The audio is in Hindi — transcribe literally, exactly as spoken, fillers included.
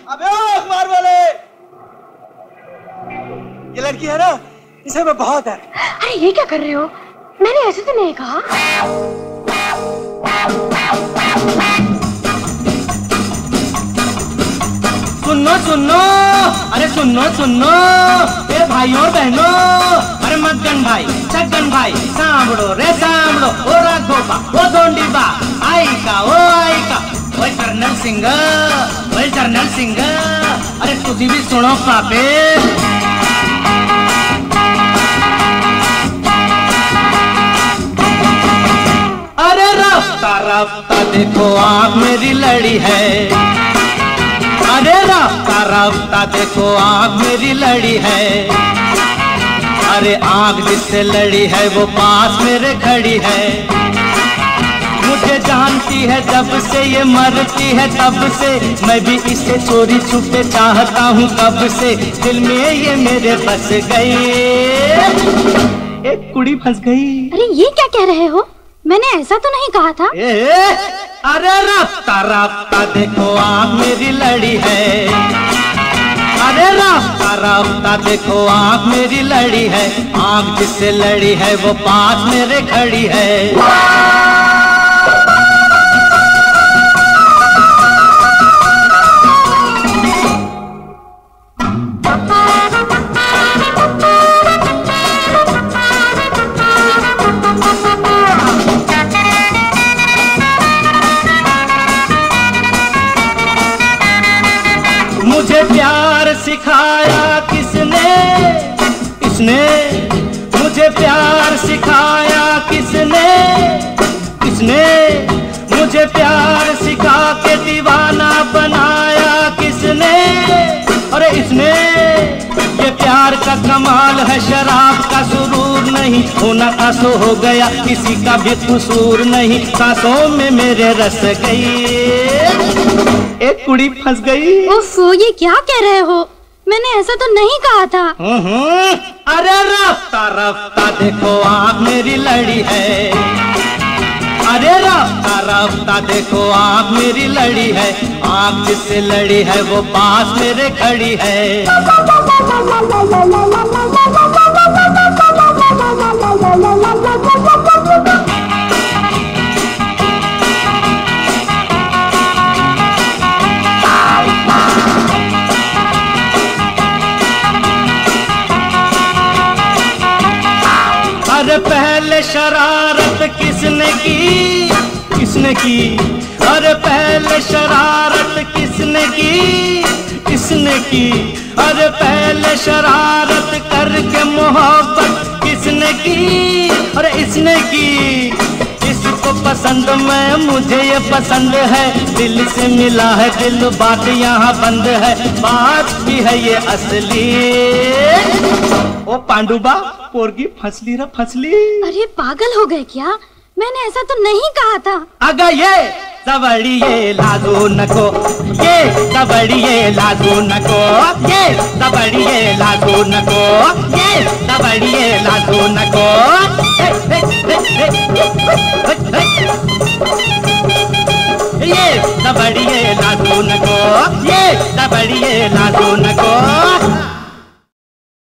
अबे ओ अखबार वाले, ये लड़की है ना, इसे मैं बहुत है। अरे ये क्या कर रहे हो? मैंने ऐसे तो नहीं कहा। सुनो सुनो, अरे सुनो सुनो, ए भाइयों और बहनों, अरे मगन भाई, छगन भाई, सांभड़ो रे सांभड़ो, ओ राघोबा, ओ दोंडीबा, आई का, ओ आई का, ओए कर्नल सिंह, ओए कर्नल सिंह, अरे तुझी भी सुनो पापे। अरे रास्ता रास्ता देखो आँख मेरी लड़ी है, अरे रास्ता रास्ता देखो आँख मेरी लड़ी है, अरे आँख जिससे लड़ी है वो पास मेरे खड़ी है, मुझे जानती है जब से ये मरती है तब से, मैं भी इसे चोरी छुपे चाहता हूँ कब से, दिल में ये मेरे बस गई, एक कुड़ी फंस गई। अरे ये क्या कह रहे हो? मैंने ऐसा तो नहीं कहा था। ए, अरे रास्ता रास्ता देखो आँख मेरी लड़ी है, अरे रास्ता रास्ता देखो आँख मेरी लड़ी है, आँख जिससे लड़ी है वो पास मेरे खड़ी है। मुझे प्यार सिखाया किसने, किसने मुझे प्यार सिखाया किसने, किसने मुझे प्यार सिखा के दीवाना बनाया किसने, अरे इसने, ये प्यार का कमाल है शराब का सुरूर नहीं, होना था सो हो गया किसी का भी कसूर नहीं, सांसों में मेरे रस गई, एक कुड़ी फंस गई। ओफो, ये क्या कह रहे हो? मैंने ऐसा तो नहीं कहा था। अरे रास्ता रास्ता देखो आँख मेरी लड़ी है, अरे रास्ता रास्ता देखो आँख मेरी लड़ी है, आँख जिससे लड़ी है वो पास मेरे खड़ी है। अरे पहले शरारत किसने की, किसने की, अरे पहले शरारत किसने की, किसने की, अरे पहले शरारत करके मोहब्बत किसने की, अरे इसने की, इसको पसंद मैं, मुझे ये पसंद है, दिल से मिला है दिल, बात यहाँ बंद है, बात भी है ये असली। ओ पांडुबा, पोरगी फंसली रे फंसली। अरे पागल हो गए क्या? मैंने ऐसा तो नहीं कहा था। अगर ये सबड़िए लादू नको, ये सबड़िए लादू नको, ये सबड़िए लादू नको, ये सबड़िए लादू नको, ये सबड़िए लादू नको, ये सबड़िए लादू नको।